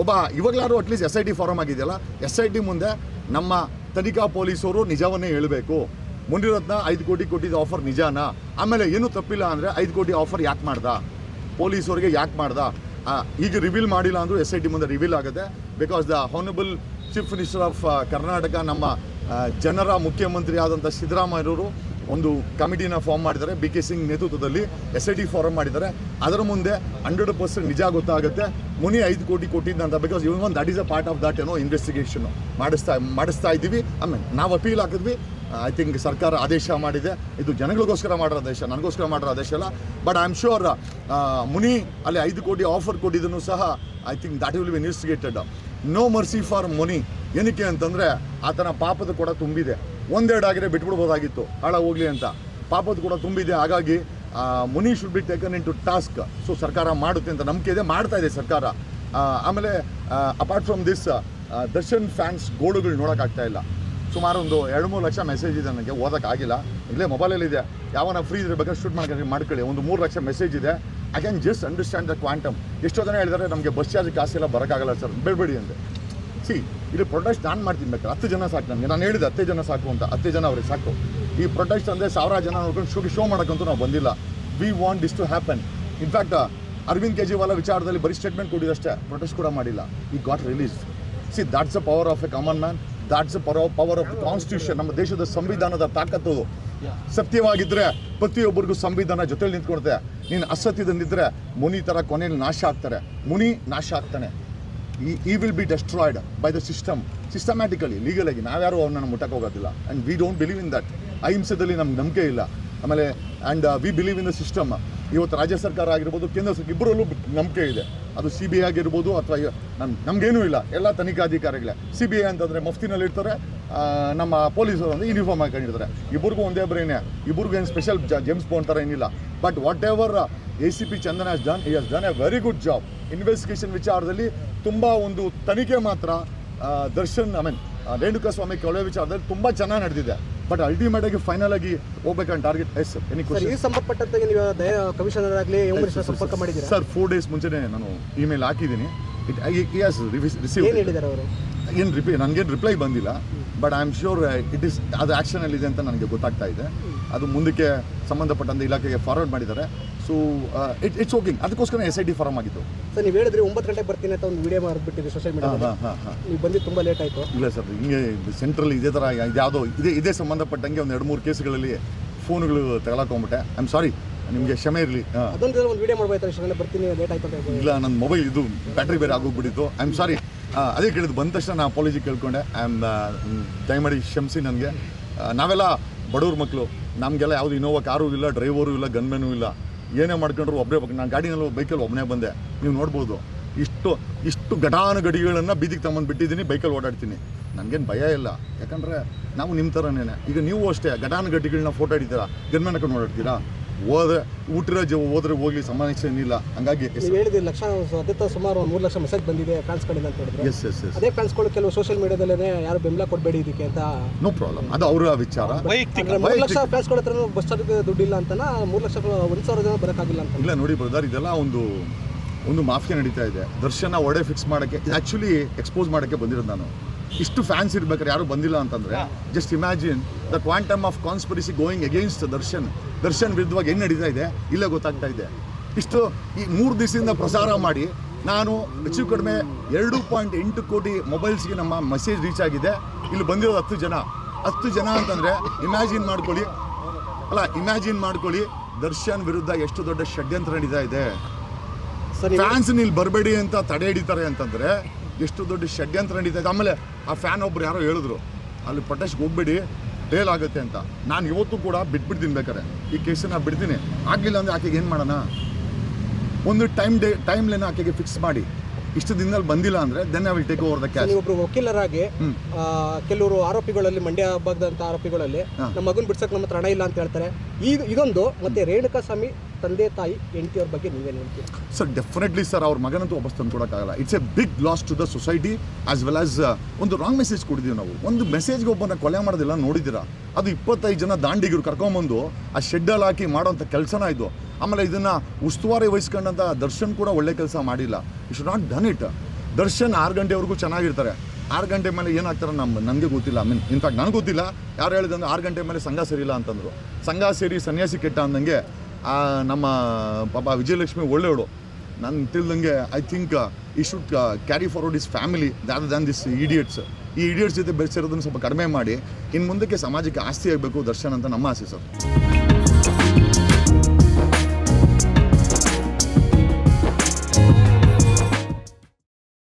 ಒಬ್ಬ ಇವಾಗಲಾರು ಅಟ್ಲೀಸ್ಟ್ SIT ಫಾರಮ್ ಆಗಿದೆಯಲ್ಲ, SIT ಮುಂದೆ ನಮ್ಮ ತನಿಖಾ ಪೊಲೀಸರು ನಿಜವನ್ನೇ ಹೇಳಬೇಕು. ಮುನಿರತ್ನ 5 ಕೋಟಿ ಕೊಟ್ಟಿದ್ದ ಆಫರ್ ನಿಜಾನಾ? ಆಮೇಲೆ ಏನೂ ತಪ್ಪಿಲ್ಲ ಅಂದರೆ 5 ಕೋಟಿ ಆಫರ್ ಯಾಕೆ ಮಾಡ್ದ, ಪೊಲೀಸರಿಗೆ ಯಾಕೆ ಮಾಡ್ದ? ಈಗ ರಿವೀಲ್ ಮಾಡಿಲ್ಲ ಅಂದರೂ SIT ಮುಂದೆ ರಿವೀಲ್ ಆಗುತ್ತೆ. Because the honorable chief minister of Karnataka, ನಮ್ಮ ಜನರ ಮುಖ್ಯಮಂತ್ರಿ ಆದಂಥ ಸಿದ್ದರಾಮಯ್ಯವರು ಒಂದು ಕಮಿಟಿನ ಫಾರ್ಮ್ ಮಾಡಿದ್ದಾರೆ. BK ಸಿಂಗ್ ನೇತೃತ್ವದಲ್ಲಿ SIT ಫಾರಮ್ ಮಾಡಿದ್ದಾರೆ. ಅದರ ಮುಂದೆ 100% ನಿಜ ಗೊತ್ತಾಗುತ್ತೆ ಮುನಿ 5 ಕೋಟಿ ಕೊಟ್ಟಿದ್ದಂತ. Because even that is a part of that investigation ಮಾಡಿಸ್ತಾ ಇದ್ದೀವಿ. ಆಮೇಲೆ ನಾವು ಅಪೀಲ್ ಹಾಕಿದ್ವಿ. ಐ ಥಿಂಕ್ ಸರ್ಕಾರ ಆದೇಶ ಮಾಡಿದೆ. ಇದು ಜನಗಳಿಗೋಸ್ಕರ ಮಾಡಿರೋ ಆದೇಶ, ನನಗೋಸ್ಕರ ಮಾಡಿರೋ ಆದೇಶ ಅಲ್ಲ. But I am sure Muni ಅಲ್ಲಿ 5 ಕೋಟಿ ಆಫರ್ ಕೊಟ್ಟಿದ್ದನ್ನು ಸಹ I think that will be investigated. No mercy for Muni. ಏನಕ್ಕೆ ಅಂತಂದರೆ ಆತನ ಪಾಪದ ಕೂಡ ತುಂಬಿದೆ. ಒಂದೆರಡು ಆಗಿದ್ರೆ ಬಿಟ್ಬಿಡ್ಬೋದಾಗಿತ್ತು, ಹಾಳ ಹೋಗಲಿ ಅಂತ. ಪಾಪದ ಕೂಡ ತುಂಬಿದೆ. ಹಾಗಾಗಿ Muni should be taken into task. So ಸರ್ಕಾರ ಮಾಡುತ್ತೆ ಅಂತ ನಂಬಿಕೆ ಇದೆ, ಮಾಡ್ತಾ ಇದೆ ಸರ್ಕಾರ. ಆಮೇಲೆ apart from this Darshan fans ಗೋಳುಗಳು ನೋಡೋಕ್ಕಾಗ್ತಾ ಇಲ್ಲ. ಸುಮಾರು ಒಂದು 2-3 ಲಕ್ಷ ಮೆಸೇಜ್ ಇದೆ, ನನಗೆ ಓದೋಕ್ಕಾಗಿಲ್ಲ. ಇಲ್ಲೇ ಮೊಬೈಲಲ್ಲಿದೆ, ಯಾವನ ಫ್ರೀ ಇದ್ರೆ ಬೇಕಾದ್ರೆ ಶೂಟ್ ಮಾಡ್ಕೊಳ್ಳಿ. ಒಂದು 3 ಲಕ್ಷ ಮೆಸೇಜ್ ಇದೆ. I can just understand the quantum. ಎಷ್ಟೋ ಜನ ಹೇಳಿದ್ದಾರೆ ನಮಗೆ ಬಸ್ ಚಾರ್ಜ್ ಕಾಸೆಲ್ಲ ಬರೋಕ್ಕಾಗಲ್ಲ ಸರ್, ಬೇಡಬೇಡಿ ಅಂದೆ. ಇಲ್ಲಿ ಪ್ರೊಟೆಸ್ಟ್ ನಾನು ಮಾಡ್ತೀನಿ ಬೇಕಾದ್ರೆ 10 ಜನ ಸಾಕು ನನಗೆ. ನಾನು ಹೇಳಿದೆ 10 ಜನ ಸಾಕು ಅಂತ, 10 ಜನ ಅವ್ರಿಗೆ ಸಾಕು. ಈ ಪ್ರೊಟೆಸ್ಟ್ ಅಂದರೆ 1000 ಜನ ನೋಡ್ಕೊಂಡು ಶೋ ಮಾಡೋಕ್ಕಂತೂ ನಾವು ಬಂದಿಲ್ಲ. We want this to happen. In fact Arvind Kejriwal ವಿಚಾರದಲ್ಲಿ ಬರೀ ಸ್ಟೇಟ್ಮೆಂಟ್ ಕೊಟ್ಟಿದ್ದಷ್ಟೇ, ಪ್ರೊಟೆಸ್ಟ್ ಕೂಡ ಮಾಡಿಲ್ಲ. He got release. That's the power of a common man. That's the power of the constitution. ನಮ್ಮ ದೇಶದ ಸಂವಿಧಾನದ ತಾಕತ್ತು ಸತ್ಯವಾಗಿದ್ದರೆ ಪ್ರತಿಯೊಬ್ಬರಿಗೂ ಸಂವಿಧಾನ ಜೊತೆಲಿ ನಿಂತ್ಕೊಡುತ್ತೆ. ನೀನು ಅಸತ್ಯದಿಂದಿದ್ದರೆ ಮುನಿ ಥರ ಕೊನೆಯಲ್ಲಿ ನಾಶ ಆಗ್ತಾರೆ. ಮುನಿ ನಾಶ ಆಗ್ತಾನೆ. He will be destroyed by the system, systematically, ಲೀಗಲಾಗಿ. ನಾವ್ಯಾರು ಅವನನ್ನು ಮುಟ್ಟಕ್ಕೆ ಹೋಗೋದಿಲ್ಲ. And we don't believe in that. ಅಹಿಂಸೆದಲ್ಲಿ ನಮ್ಗೆ ನಂಬಿಕೆ ಇಲ್ಲ. ಆಮೇಲೆ and we believe in the system. ಇವತ್ತು ರಾಜ್ಯ ಸರ್ಕಾರ ಆಗಿರ್ಬೋದು, ಕೇಂದ್ರ ಸರ್ಕಾರ, ಇಬ್ಬರಲ್ಲೂ ನಂಬಿಕೆ ಇದೆ. ಅದು CBI ಆಗಿರ್ಬೋದು ಅಥವಾ ನಮಗೇನೂ ಇಲ್ಲ, ಎಲ್ಲ ತನಿಖಾಧಿಕಾರಿಗಳೇ. CBI ಅಂತಂದರೆ ಮಫ್ತಿನಲ್ಲಿ ಇರ್ತಾರೆ, ನಮ್ಮ ಪೊಲೀಸರು ಅಂದರೆ ಯೂನಿಫಾರ್ಮ್ ಹಾಕೊಂಡಿರ್ತಾರೆ. ಇಬ್ಬರಿಗೂ ಒಂದೇ ಬ್ರೈನೇ, ಇಬ್ಬರಿಗೂ ಏನು ಸ್ಪೆಷಲ್ ಜೇಮ್ಸ್ ಬಾಂಡ್ ಥರ ಏನಿಲ್ಲ. But whatever ACP Chandan has done a very good job. Investigation ವಿಚಾರದಲ್ಲಿ ತುಂಬ ಒಂದು ತನಿಖೆ ಮಾತ್ರ ದರ್ಶನ್ ರೇಣುಕಾಸ್ವಾಮಿ ಕೊಲೆ ವಿಚಾರದಲ್ಲಿ ತುಂಬ ಚೆನ್ನಾಗಿ ನಡೆದಿದೆ. ಬಟ್ ಅಲ್ಟಿಮೇಟ್ ಆಗಿ ಫೈನಲ್ ಆಗಿ ಹೋಗ್ಬೇಕಂತ ಟಾರ್ಗೆಟ್. ಎಸ್ ಸರ್, ಈ ಸಂಬಂಧಪಟ್ಟಂತೆ ನೀವು ಕಮಿಷನರ್ ಆಗಲಿ ಸಂಪರ್ಕ ಮಾಡಿದ್ದೀರಾ ಸರ್? 4 ಡೇಸ್ ಮುಂಚೆನೇ ನಾನು ಇಮೇಲ್ ಹಾಕಿದ್ದೀನಿ. ನನಗೇನು ರಿಪ್ಲೈ ಬಂದಿಲ್ಲ. ಬಟ್ ಐ ಆಮ್ ಶ್ಯೂರ್ ಅದು ಆ್ಯಕ್ಷನಲ್ಲಿದೆ ಅಂತ ನನಗೆ ಗೊತ್ತಾಗ್ತಾ ಇದೆ. ಅದು ಮುಂದಕ್ಕೆ ಸಂಬಂಧಪಟ್ಟಂತೆ ಇಲಾಖೆಗೆ ಫಾರ್ವರ್ಡ್ ಮಾಡಿದ್ದಾರೆ. So it's working. ಅದಕ್ಕೋಸ್ಕರ SIT ಫಾರಮ್ ಆಗಿತ್ತು ಸರ್. ನೀವು ಹೇಳಿದ್ರಿ 9 ಗಂಟೆಗೆ ಬರ್ತೀನಿ ಅಂತ ಒಂದು ವಿಡಿಯೋ ಮಾಡಿಬಿಟ್ಟಿದ್ರಿ ಸೋಷಿಯಲ್ ಮೀಡಿಯಾದಲ್ಲಿ. ನೀವು ಬಂದು ತುಂಬ ಲೇಟ್ ಆಯಿತು. ಇಲ್ಲ ಸರ್, ಹಿಂಗೆ ಸೆಂಟ್ರಲ್ ಇದೇ ಥರ ಯಾವುದೋ ಇದೇ ಸಂಬಂಧಪಟ್ಟಂಗೆ ಒಂದು 2-3 ಕೇಸ್ಗಳಲ್ಲಿ ಫೋನ್ಗಳು ತಗೊಳಕೊಂಬಿಟ್ಟೆ. ಐ ಆಮ್ ಸಾರಿ, ನಿಮಗೆ ಕ್ಷಮೆ ಇರಲಿ. ಅದೊಂದು ಒಂದು ವಿಡಿಯೋ ಮಾಡ್ಬೋದು, ಬರ್ತೀನಿ ಲೇಟ್ ಆಯ್ತು ಅಂತ. ಇಲ್ಲ, ನನ್ನ ಮೊಬೈಲ್ ಇದು ಬ್ಯಾಟ್ರಿ ಬೇರೆ ಆಗೋಗ್ಬಿಟ್ಟಿತ್ತು. I am sorry. ಅದೇ ಕೇಳಿದ್ದು, ಬಂದ ತಕ್ಷಣ ನಾನು ಅಪಾಲಜಿ ಕೇಳ್ಕೊಂಡೆ. ಐ ಆಮ್ ದಯಮಾಡಿ ಕ್ಷಮಿಸಿ ನನಗೆ. ನಾವೆಲ್ಲ ಬಡವ್ರ ಮಕ್ಕಳು, ನಮಗೆಲ್ಲ ಯಾವುದು ಇನೋವಾ ಕಾರೂ ಇಲ್ಲ, ಡ್ರೈವರು ಇಲ್ಲ, ಗನ್ಮೆನೂ ಇಲ್ಲ. ಏನೇ ಮಾಡ್ಕೊಂಡ್ರು ಒಬ್ಬರೇ ನಾನು ಗಾಡಿನಲ್ಲಿ ಬೈಕಲ್ಲಿ ಒಬ್ಬನೇ ಬಂದೆ. ನೀವು ನೋಡ್ಬೋದು ಇಷ್ಟು ಘಟಾನುಘಟಿಗಳನ್ನು ಬೀದಿಗೆ ತಗೊಂಡ್ಬಿಟ್ಟಿದ್ದೀನಿ. ಬೈಕಲ್ಲಿ ಓಡಾಡ್ತೀನಿ, ನನಗೇನು ಭಯ ಇಲ್ಲ. ಯಾಕಂದರೆ ನಾವು ನಿಮ್ಮ ಥರನೇ. ಈಗ ನೀವು ಅಷ್ಟೇ ಘಟಾನುಘಟಿಗಳನ್ನ ಫೋಟೋ ಹಿಡಿತೀರಾ, ಗನ್ಮೆನ್ ಹಾಕೊಂಡು ಓಡಾಡ್ತೀರಾ. ಹೋದ್ರೆ ಹೋಗ್ಲಿ, ಸಮಸ್ಯೆ ಏನಿಲ್ಲ. ಹಂಗಾಗಿ ಹೇಳಿದ್ರಿ ಲಕ್ಷ ಸುಮಾರು 3 ಲಕ್ಷ ಮೆಸೇಜ್ ಬಂದಿದೆ ಫ್ಯಾನ್ಸ್ಗಳಿಂದ ಅಂತ ಹೇಳಿದ್ರೆ. Yes yes yes. ಅದೇ ಫ್ಯಾನ್ಸ್ಗಳು ಕೆಲವು ಸೋಷಿಯಲ್ ಮೀಡಿಯಾದಲ್ಲೇ ಯಾರು ಬೆಂಬಲ ಕೊಡಬೇಡಿ ಇದಕ್ಕೆ ಅಂತ. ನೋ ಪ್ರಾಬ್ಲಮ್, ಅದು ಅವರ ವಿಚಾರ. 3 ಲಕ್ಷ ಫ್ಯಾನ್ಸ್ಗಳ ಹತ್ರ ಬಸ್ ಚಾರ್ಜ್ ದುಡ್ಡಿಲ್ಲ ಅಂತನ 3 ಲಕ್ಷ 1,000 ಜನ ಬರೋಕ್ಕಾಗಿಲ್ಲ ಅಂತ. ಇಲ್ಲ ನೋಡಿ ಬ್ರದರ್, ಇದೆಲ್ಲ ಒಂದು ಮಾಫಿಯಾ ನಡೀತಾ ಇದೆ. ದರ್ಶನ ಒಡೆ ಫಿಕ್ಸ್ ಮಾಡೋಕ್ಕೆ, ಆ್ಯಕ್ಚುಲಿ ಎಕ್ಸ್ಪೋಸ್ ಮಾಡೋಕ್ಕೆ ಬಂದಿರೋದು ನಾನು. ಇಷ್ಟು ಫ್ಯಾನ್ಸ್ ಇರ್ಬೇಕಾದ್ರೆ ಯಾರು ಬಂದಿಲ್ಲ ಅಂತಂದರೆ just imagine the quantum of conspiracy going against Darshan ವಿರುದ್ಧವಾಗಿ ಏನು ನಡೀತಾ ಇದೆ ಇಲ್ಲೇ ಗೊತ್ತಾಗ್ತಾ ಇದೆ. ಇಷ್ಟು ಈ 3 ದಿವಸದಿಂದ ಪ್ರಸಾರ ಮಾಡಿ ನಾನು ಹೆಚ್ಚು ಕಡಿಮೆ 2.8 ಕೋಟಿ ಮೊಬೈಲ್ಸ್ಗೆ ನಮ್ಮ ಮೆಸೇಜ್ ರೀಚ್ ಆಗಿದೆ. ಇಲ್ಲಿ ಬಂದಿರೋದು 10 ಜನ ಅಂತಂದರೆ ಇಮ್ಯಾಜಿನ್ ಮಾಡ್ಕೊಳ್ಳಿ ದರ್ಶನ್ ವಿರುದ್ಧ ಎಷ್ಟು ದೊಡ್ಡ ಷಡ್ಯಂತ್ರ ನಡೀತಾ ಇದೆ. ಫ್ಯಾನ್ಸ್ ಇಲ್ಲಿ ಬರಬೇಡಿ ಅಂತ ತಡೆ ಹಿಡಿತಾರೆ ಅಂತಂದರೆ ಎಷ್ಟು ದೊಡ್ಡ ಷಡ್ಯಂತ್ರ ನಡೀತಾ ಇದೆ. ಆಮೇಲೆ ಆ ಫ್ಯಾನ್ ಒಬ್ರು ಯಾರೋ ಹೇಳಿದ್ರು, ಅಲ್ಲಿ ಪ್ರೊಟೆಸ್ಟ್ಗೆ ಹೋಗ್ಬೇಡಿ, ಬೇಲ್ ಆಗುತ್ತೆ ಅಂತ. ನಾನು ಇವತ್ತು ಕೂಡ ಬಿಟ್ಬಿಡ್ತೀನಿ, ಬೇಕಾರೆ ಈ ಕೇಸನ್ನು ಬಿಡ್ತೀನಿ. ಆಗಲಿಲ್ಲ ಅಂದರೆ ಆಕೆಗೆ ಏನು ಮಾಡೋಣ? ಒಂದು ಟೈಮ್ ಲೈನ್ ಆಕೆಗೆ ಫಿಕ್ಸ್ ಮಾಡಿ, ಇಷ್ಟು ದಿನದಲ್ಲಿ ಬಂದಿಲ್ಲ ಅಂದರೆ then I will take over the cash. ಒಬ್ಬರು ವಕೀಲರಾಗಿ ಕೆಲವರು ಆರೋಪಿಗಳಲ್ಲಿ, ಮಂಡ್ಯ ಭಾಗದಂಥ ಆರೋಪಿಗಳಲ್ಲಿ ನಮ್ಮ ಮಗನ ಬಿಡ್ಸಕ್ಕೆ ನಮ್ಮ ಹತ್ರ ಹಣ ಇಲ್ಲ ಅಂತ ಹೇಳ್ತಾರೆ. ಇದೊಂದು ಮತ್ತೆ ರೇಣುಕಾಸ್ವಾಮಿ ತಂದೆ ತಾಯಿ ಹೆಂಡತಿಯವ್ರ ಬಗ್ಗೆ ನೀವೇನು ಹೇಳ್ತೀರಿ ಸರ್? ಡೆಫಿನೆಟ್ಲಿ ಸರ್, ಅವ್ರ ಮಗನಂತೂ ವಾಪಸ್ ತಂದು ಕೊಡೋಕ್ಕಾಗಲ್ಲ. It's a big loss to the society as well as ಒಂದು ರಾಂಗ್ ಮೆಸೇಜ್ ಕೊಡಿದ್ದೀವಿ ನಾವು. ಒಂದು ಮೆಸೇಜ್ಗೆ ಒಬ್ಬನ ಕೊಲೆ ಮಾಡೋದಿಲ್ಲ ನೋಡಿದ್ದೀರಾ? ಅದು 25 ಜನ ದಾಂಡಿಗರು ಕರ್ಕೊಂಬಂದು ಆ ಶೆಡ್ಡಲ್ಲಿ ಹಾಕಿ ಮಾಡೋಂಥ ಕೆಲಸನ ಇದು. ಆಮೇಲೆ ಇದನ್ನು ಉಸ್ತುವಾರಿ ವಹಿಸ್ಕೊಂಡಂಥ ದರ್ಶನ್ ಕೂಡ ಒಳ್ಳೆ ಕೆಲಸ ಮಾಡಿಲ್ಲ. You should not done it. Darshan 6 ಗಂಟೆವರೆಗೂ ಚೆನ್ನಾಗಿರ್ತಾರೆ. 6 ಗಂಟೆ ಮೇಲೆ ಏನಾಗ್ತಾರೆ ನನಗೆ ಗೊತ್ತಿಲ್ಲ. ಇನ್ಫ್ಯಾಕ್ಟ್ ನನಗೆ ಗೊತ್ತಿಲ್ಲ. ಯಾರು ಹೇಳಿದಂದ್ರೆ 6 ಗಂಟೆ ಮೇಲೆ ಸಂಘ ಸೇರಿಲ್ಲ ಅಂತಂದರು. ಸಂಘ ಸೇರಿ ಸನ್ಯಾಸಿ ಕೆಟ್ಟ ಅಂದಂಗೆ ನಮ್ಮ ಪಾಪ ವಿಜಯಲಕ್ಷ್ಮಿ ಒಳ್ಳೆಯವಳು. ನಾನು ತಿಳಿದಂಗೆ I think he should carry forward his family than than this idiots. ಈ ಇಡಿಯಟ್ಸ್ ಜೊತೆ ಬೆಳೆಸಿರೋದನ್ನು ಸ್ವಲ್ಪ ಕಡಿಮೆ ಮಾಡಿ ಇನ್ನು ಮುಂದಕ್ಕೆ ಸಮಾಜಕ್ಕೆ ಆಸ್ತಿ ಆಗಬೇಕು ದರ್ಶನ್ ಅಂತ ನಮ್ಮ ಆಸೆ ಸರ್.